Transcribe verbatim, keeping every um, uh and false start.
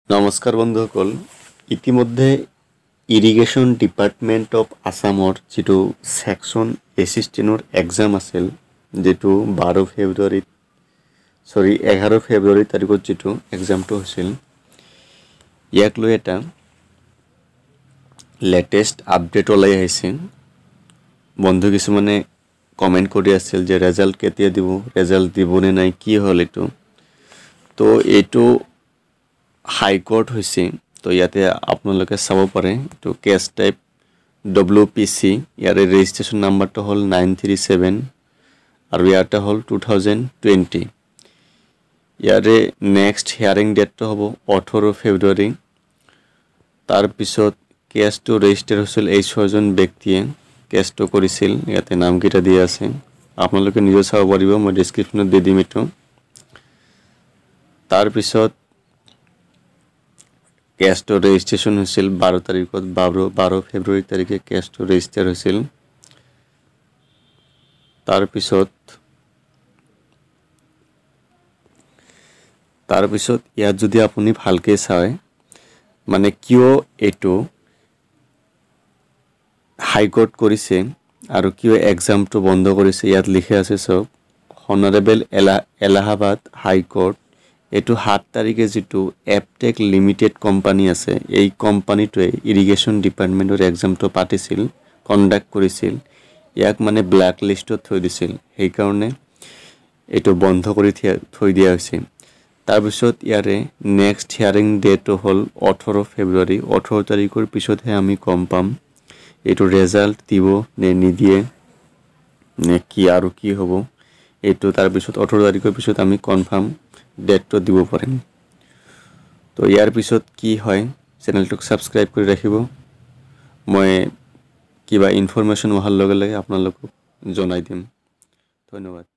নমস্কাৰ বন্ধুসকল ইতিমধ্যে ইৰিগেশ্যন ডিপাৰ্টমেণ্ট অফ আসামৰ যেটো সেকশন এছিষ্টেণ্টৰ এক্সাম আছিল যেটো বাৰ ফেব্ৰুৱাৰীত সৰি এঘাৰ ফেব্ৰুৱাৰী তাৰিখত যেটো এক্সামটো হৈছিল ইয়াক লৈ এটা লেটেষ্ট আপডেট ওলাই আহিছে বন্ধু কিছুমানে কমেন্ট কৰি আছিল যে ৰিজাল্ট কেতিয়া দিব ৰিজাল্ট দিবনে নাই কি হ'ল এটো তো এটো হাই কোর্ট হইছে তো ইয়াতে আপোনালোকে চাব পাৰে তো case type W P C ইয়াৰে ৰেজিষ্ট্ৰেচন নাম্বাৰটো হল নাইন থ্ৰী সেভেন আৰু ইয়াতে হল টু থাউজেণ্ড টুৱেণ্টি ইয়াৰে নেক্সট হিয়াৰিং ডেটটো হ'ব ওঠৰ ফেব্ৰুৱাৰী তাৰ পিছত কেসটো ৰেজিষ্টাৰ হৈছিল এই ছয়জন ব্যক্তিয়ে কেসটো কৰিছিল ইয়াতে নামকেইটা দিয়া আছে আপোনালোকে নিজে চাব পাৰিব মই ডেসক্ৰিপচনত দি দিম এটো তাৰ পিছত কেসটো ৰেজিষ্ট্ৰেচন হৈছিল বাৰ তাৰিখত বাৰ ফেব্ৰুৱাৰী তাৰিখে কেসটো ৰেজিষ্টাৰ হৈছিল তাৰ পিছত তাৰ পিছত ইয়াত যদি আপুনি ভালকে চায় মানে কিয় এটো হাই কোর্ট কৰিছে আৰু কিয় এক্সামটো বন্ধ কৰিছে ইয়াত লিখা আছে সব হনারেবল এলাহাবাদ হাই কোর্ট এটো সাত তাৰিখে যেটো এপটেক লিমিটেড কোম্পানী আছে এই কোম্পানীটোৱে ইৰিগেশ্যন ডিপাৰ্টমেণ্টৰ এক্সামটো পাতিছিল কন্ডাক্ট কৰিছিল ইয়াক মানে ব্ল্যাক লিষ্টত থৈ দিছিল সেই কাৰণে এটো বন্ধ কৰি থৈ দিয়া হৈছে তাৰ পিছত ইয়াৰে নেক্সট হিয়াৰিং ডেট হল ওঠৰ ফেব্ৰুৱাৰী ওঠৰ তাৰিখৰ পিছতহে আমি কম পাম এটো ৰিজাল্ট দিব নে নিদিয়ে নে কি আৰু কি হ'ব এটো তাৰ পিছত ওঠৰ তাৰিখৰ পিছত আমি কনফাৰ্ম ডেটটো দিব পাৰিম তো ইয়াৰ পিছত কি হয় চেনেলটোক সাবস্ক্ৰাইব কৰি ৰাখিব মই কিবা ইনফৰমেশন অহাৰ লগে লগে আপোনালোকক জনাই দিম ধন্যবাদ।